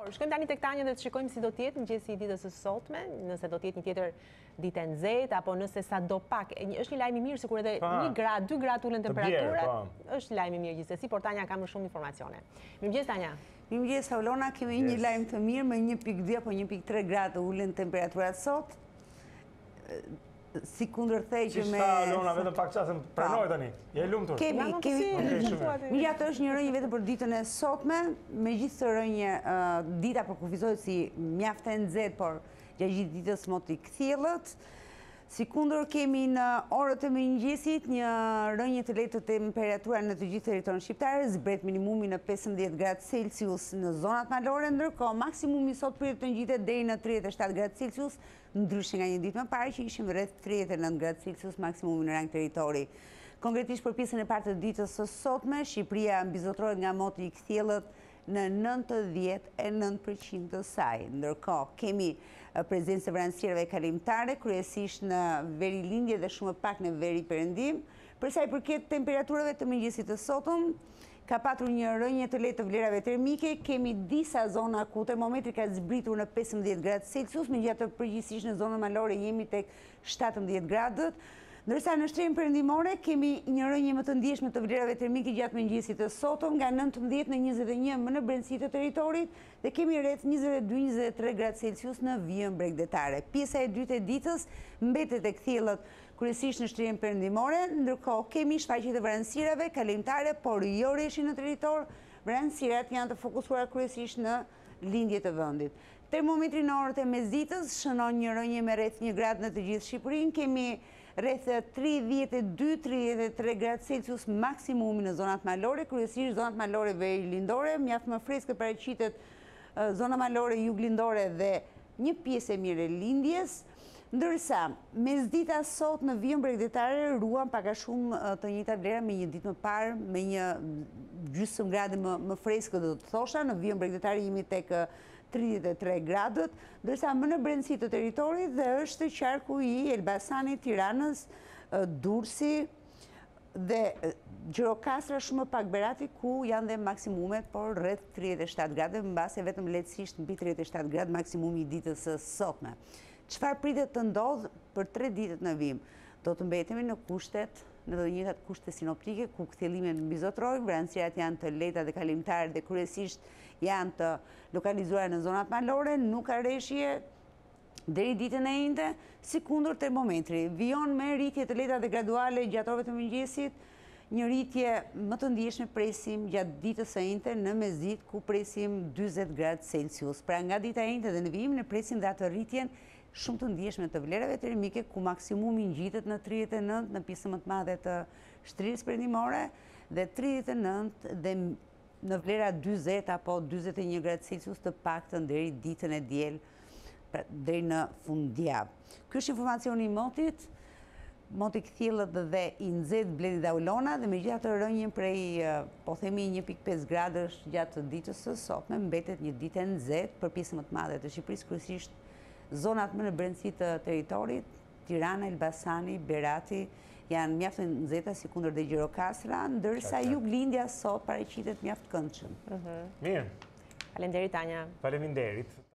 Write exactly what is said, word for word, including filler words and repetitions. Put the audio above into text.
Shkojmë tani tek Tanja dhe të shikojmë si do të jetë mëngjesi i ditës së sotme, nëse do të jetë një tjetër ditë e nxehtë apo nëse sadopak. Është një lajm i mirë sikur edhe një gradë, dy gradë ulën temperaturat. Është lajm i mirë gjithsesi, por Tanja ka më shumë informacione. Mirëmëngjes Tanja. Mirëmëngjes Paulona, kemi një lajm të mirë me një pikë dy apo një pikë tre gradë ulën temperaturat sot. Si kundërthej që me... Qishta, Lona, vetëm pak qasën pranoj tani. Je lumtur. Kemi, kemi... Mirë, ato është një rënjë vetëm për ditën e sotme, me gjithë të rënjë dita përkufizohet si mjaftë e nxehtë, por gjatë gjithë ditës moti kthjellët. Si kundër kemi në orët e mëngjesit një rënjë të lehtë të temperatura në të gjithë territorin shqiptar, zbret minimumi në pesëmbëdhjetë gradë Celsius në zonat malore, ndërkohë maksimumi sot pritet të ngjitet deri në tridhjetë e shtatë gradë Celsius, ndryshe nga një ditë më parë që ishim rreth tridhjetë e nëntë gradë Celsius maksimumi në rang territori. Konkretisht për pjesën e parë të ditës së sotme, Shqipëria mbizotrohet nga moti i kthjellët në nëntëdhjetë e nëntë përqind të saj. Ndërkohë, kemi prezencë të vranësirave kalimtare, kryesisht në veri lindje dhe shumë pak në veri perëndim. Për sa i përket temperaturave të mëngjesit të sotëm, ka patur një rënje të lehtë të vlerave termike, kemi disa zona ku termometri ka zbritur në pesëmbëdhjetë gradë Celsius, megjithatë përgjithsisht në zonën malore jemi tek shtatëmbëdhjetë gradët. Ndërsa në shtrenjtë perëndimore kemi një rënje më të ndjeshme të vlerave termike gjatë mëngjesit të sotëm, nga nëntëmbëdhjetë në njëzet e një më në brendësi të territorit dhe kemi rreth njëzet e dy - njëzet e tre gradë Celsius në vijën bregdetare. Pjesa e dytë e ditës mbetet e kthjellët kryesisht në shtrenjtë perëndimore, ndërkohë kemi shfaqje të vranësirave kalimtare, por jo rreshi në territor. Vranësirat janë të fokusuara kryesisht në lindje të vendit. Termometri në orët e mesditës shënon një rënje me rreth një gradë në të gjithë Shqipërinë, kemi rreth tridhjetë e dy - tridhjetë e tre gradë Celsius maksimumi në zonat malore, kryesisht zonat malore veri lindore, mjaft më freskët paraqitet zona malore juglindore dhe një pjesë e mirë e lindjes, ndërsa mesdita sot në vijën bregdetare ruan pak a shumë të njëjta vlera me një ditë më parë, me një gjysmë grade më, më freskët do të thosha, në vijën bregdetare jemi tek tridhjetë e tre gradët, ndërsa më në brendësi të territorit dhe është qarku i Elbasanit, Tiranës, Durrësi dhe Gjirokastra shumë pak Berati ku janë dhe maksimumet, por rreth tridhjetë e shtatë gradë, mbase vetëm lehtësisht mbi tridhjetë e shtatë gradë maksimumi i ditës së sotme. Çfarë pritet të ndodhë për tre ditët në vim? Do të mbetemi në kushtet, në të njëjtat kushte sinoptike, ku kthjellimet mbizotrojnë, vranësirat janë të lehta dhe kalimtare dhe kryesisht janë të lokalizuara në zonat malore, nuk ka rreshje deri ditën e njëjtë, si kundër termometri. Vijon me rritje të lehta dhe graduale gjatë orëve të mëngjesit, një rritje më të ndjeshme presim gjatë ditës së njëjtë në mesditë ku presim dyzet gradë Celsius. Pra nga dita e njëjtë dhe në vijim ne presim dhe atë rritjen shumë të ndjeshme të vlerave termike ku maksimumi ngjitet në tridhjetë e nëntë në pjesën më të madhe të shtrirës perëndimore dhe tridhjetë e nëntë dhe në vlera dyzet apo dyzet e një gradë Celsius të paktën deri ditën e diel, pra deri në fundjavë. Ky është informacioni i motit. Moti kthjellët dhe i nxehtë Bledi dhe Aulona dhe megjithatë rënjën prej po themi një pikë pesë gradësh gjatë ditës së sotme mbetet një ditë e nxehtë për pjesën më të madhe të Shqipërisë, kryesisht zonat më në brendësi të territorit, Tirana, Elbasani, Berati janë mjaft të nxehta si kundër dhe Gjirokastra, ndërsa juglindja sot paraqitet mjaft këndshëm. Mirë. Faleminderit Tanja. Faleminderit.